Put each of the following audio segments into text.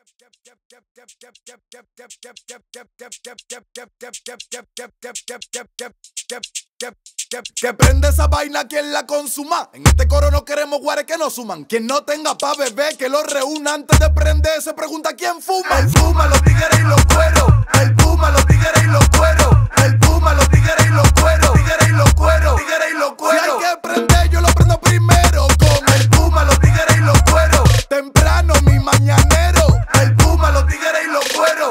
Que prende esa vaina quien la consuma. En este coro no queremos guares que nos suman. Quien no tenga pa' beber que lo reúna. Antes de prender se pregunta quién fuma. El fuma, los tigres y los cueros. El puma, los tigres y los cueros. El puma, los tigres y los cueros. Tigres y los cueros. Tigres y los cueros. Si hay que prender yo lo prendo primero. Con el puma, los tigres y los cueros. Temprano mi mañanero. El puma, los tigres y los cueros.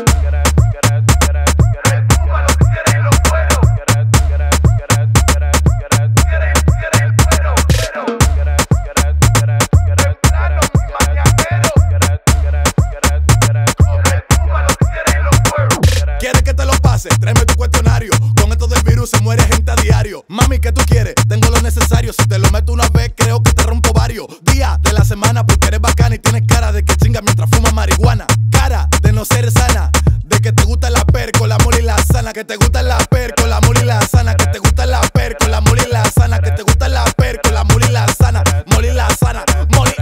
Tráeme tu cuestionario. Con esto del virus se muere gente a diario. Mami, ¿qué tú quieres? Tengo lo necesario. Si te lo meto una vez, creo que te rompo varios días de la semana. Porque eres bacana y tienes cara de que chingas mientras fumas marihuana. Cara de no ser sana. De que te gusta la perco, la mula y la sana. Que te gusta la perco, la mula y la sana. Que te gusta la perco, la mula y la sana. Que te gusta la perco, la mula y la sana. Moli y la sana. Moli.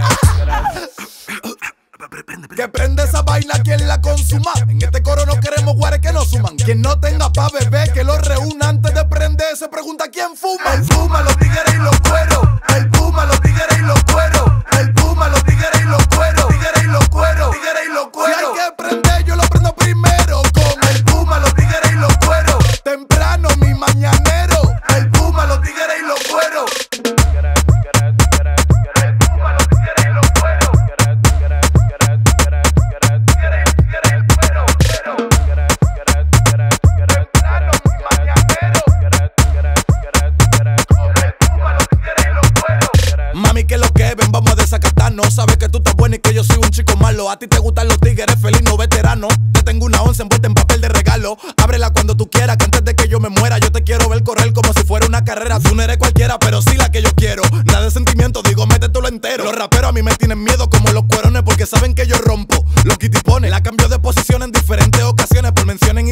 Que prende esa vaina quien la consuma. En este coro no queremos guares que nos suman. Quien no tenga pa' beber que lo reúna. Antes de prender se pregunta quién fuma. El fuma, los tigres y los cueros. El puma, los tigres y los cueros. El puma, los tigres y los cueros. Tigres y los cueros. Tigres y los cueros. Si hay que prender yo lo prendo primero. Con el puma, los tigres y los cueros. Temprano mi mañanero. El puma, los tigres y los cueros. Mami, que lo que ven, vamos a desacatarnos. Sabes que tú estás buena y que yo soy un chico malo. A ti te gustan los tigres felinos veteranos. Te tengo una 11 envuelta en papel de regalo. Ábrela cuando tú quieras, que antes de que yo me muera yo te quiero ver correr como si fuera una carrera. Tú no eres cualquiera, pero sí la que yo quiero. Nada de sentimiento, digo, métetelo entero. Los raperos a mí me tienen miedo como los cuerones, porque saben que yo rompo los kitipones. La cambio de posición en diferentes ocasiones por mención en